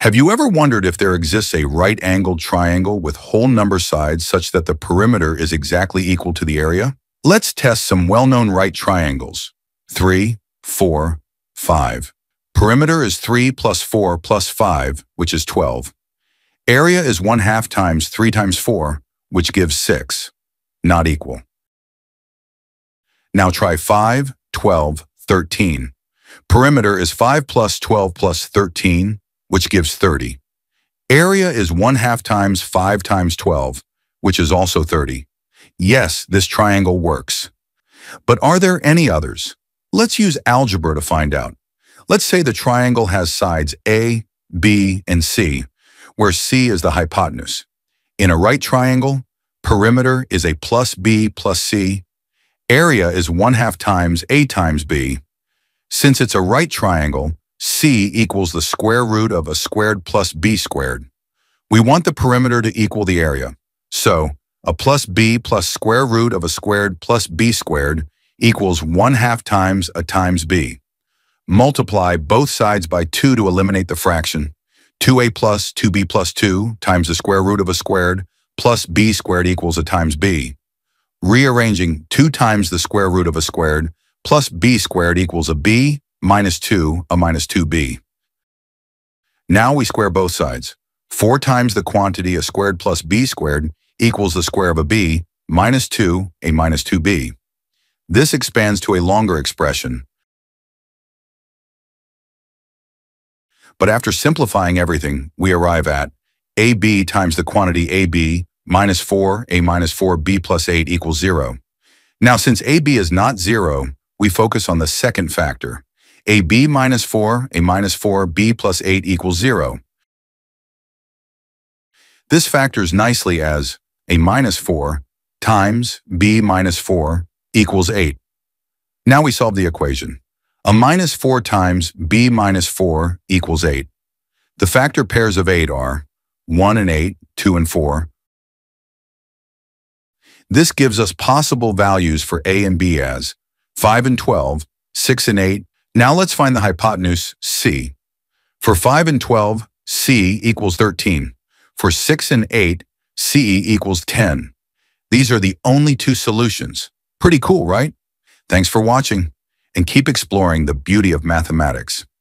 Have you ever wondered if there exists a right-angled triangle with whole number sides such that the perimeter is exactly equal to the area? Let's test some well-known right triangles. 3, 4, 5. Perimeter is 3 plus 4 plus 5, which is 12. Area is 1/2 times 3 times 4, which gives 6. Not equal. Now try 5, 12, 13. Perimeter is 5 plus 12 plus 13, which gives 30. Area is 1/2 times 5 times 12, which is also 30. Yes, this triangle works. But are there any others? Let's use algebra to find out. Let's say the triangle has sides A, B, and C, where C is the hypotenuse. In a right triangle, perimeter is a plus B plus C. Area is 1/2 times A times B. Since it's a right triangle, C equals the square root of a squared plus B squared. We want the perimeter to equal the area. So, a plus B plus square root of a squared plus B squared equals 1/2 times a times B. Multiply both sides by 2 to eliminate the fraction. 2a plus 2b plus 2 times the square root of a squared plus b squared equals a times b. Rearranging 2 times the square root of a squared plus b squared equals a b minus 2, a minus 2b. Now we square both sides. 4 times the quantity a squared plus b squared equals the square of a b minus 2, a minus 2b. This expands to a longer expression. But after simplifying everything, we arrive at ab times the quantity ab minus 4, a minus 4b plus 8 equals 0. Now, since ab is not 0, we focus on the second factor. ab minus 4, a minus 4b plus 8 equals 0. This factors nicely as a minus 4 times b minus 4 equals 8. Now we solve the equation. A minus 4 times b minus 4 equals 8. The factor pairs of 8 are 1 and 8, 2 and 4. This gives us possible values for a and b as 5 and 12, 6 and 8. Now let's find the hypotenuse C. For 5 and 12, C equals 13. For 6 and 8, C equals 10. These are the only two solutions. Pretty cool, right? Thanks for watching, and keep exploring the beauty of mathematics.